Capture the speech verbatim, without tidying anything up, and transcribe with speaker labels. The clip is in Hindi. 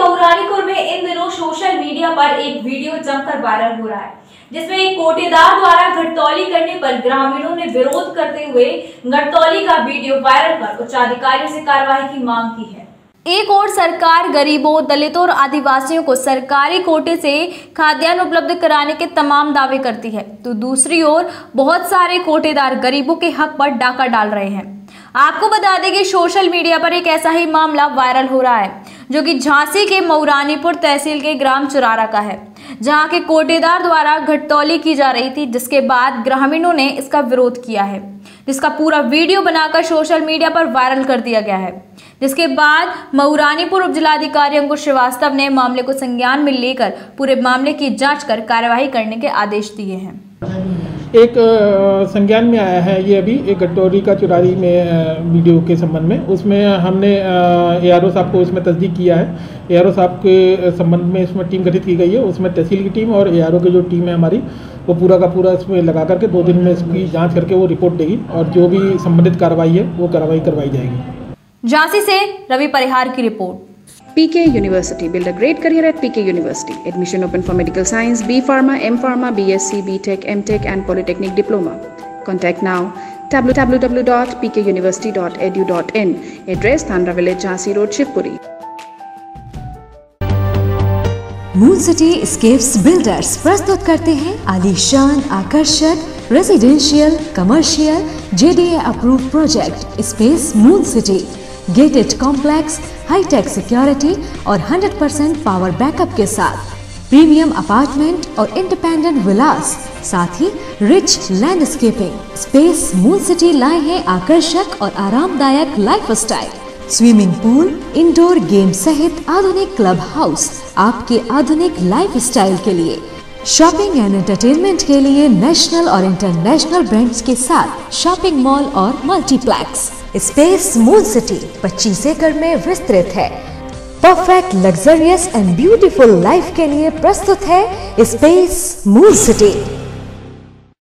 Speaker 1: मऊरानीपुर में इन दिनों सोशल मीडिया पर एक वीडियो जमकर वायरल हो रहा है, जिसमें एक कोटेदार द्वारा घटतौली करने पर ग्रामीणों ने विरोध करते हुए घटतौली का वीडियो वायरल कर उच्च अधिकारियों से कार्रवाई की मांग की है। एक और सरकार गरीबों, दलितों और आदिवासियों को सरकारी कोटे से खाद्यान्न उपलब्ध कराने के तमाम दावे करती है, तो दूसरी ओर बहुत सारे कोटेदार गरीबों के हक पर डाका डाल रहे हैं। आपको बता दें कि सोशल मीडिया पर एक ऐसा ही मामला वायरल हो रहा है, जो कि झांसी के मऊरानीपुर तहसील के ग्राम चुरारा का है, जहां के कोटेदार द्वारा घटतौली की जा रही थी, जिसके बाद ग्रामीणों ने इसका विरोध किया है, जिसका पूरा वीडियो बनाकर सोशल मीडिया पर वायरल कर दिया गया है। जिसके बाद मऊरानीपुर उपजिलाधिकारी अंकुश श्रीवास्तव ने मामले को संज्ञान में लेकर पूरे मामले की जांच कर कार्यवाही करने के आदेश दिए हैं।
Speaker 2: एक संज्ञान में आया है ये अभी एक घटतौली का चुरारी में वीडियो के संबंध में, उसमें हमने ए आर ओ साहब को उसमें तस्दीक किया है। ए आर ओ साहब के संबंध में इसमें टीम गठित की गई है, उसमें तहसील की टीम और ए आर ओ की जो टीम है हमारी, वो पूरा का पूरा इसमें लगा करके दो दिन में इसकी जांच करके वो रिपोर्ट देगी और जो भी संबंधित कार्रवाई है वो कार्रवाई करवाई जाएगी।
Speaker 1: झांसी से रवि परिहार की report.
Speaker 3: P K University. Build a great career at P K University. Admission open for medical science, B Pharma, M Pharma, B S c, B Tech, M Tech and Polytechnic Diploma. Contact now w w w dot p k university dot e d u dot in. Address Thandra Village, Jhansi Road, Shivpuri.
Speaker 4: Moon city scapes builders प्रस्तुत करते हैं आलीशान, आकर्षक residential, commercial, J D A approve project space moon city. Gated complex, hitech security और हंड्रेड परसेंट पावर बैकअप के साथ प्रीमियम अपार्टमेंट और इंडिपेंडेंट विलास, साथ ही rich landscaping. Space moon city लाए हैं आकर्षक और आरामदायक lifestyle, swimming pool, indoor game सहित आधुनिक क्लब हाउस आपके आधुनिक लाइफस्टाइल के लिए। शॉपिंग एंड एंटरटेनमेंट के लिए नेशनल और इंटरनेशनल ब्रांड्स के साथ शॉपिंग मॉल और मल्टीप्लेक्स। स्पेस मून सिटी पच्चीस एकड़ में विस्तृत है। Perfect luxurious and beautiful life के लिए प्रस्तुत है स्पेस मून सिटी।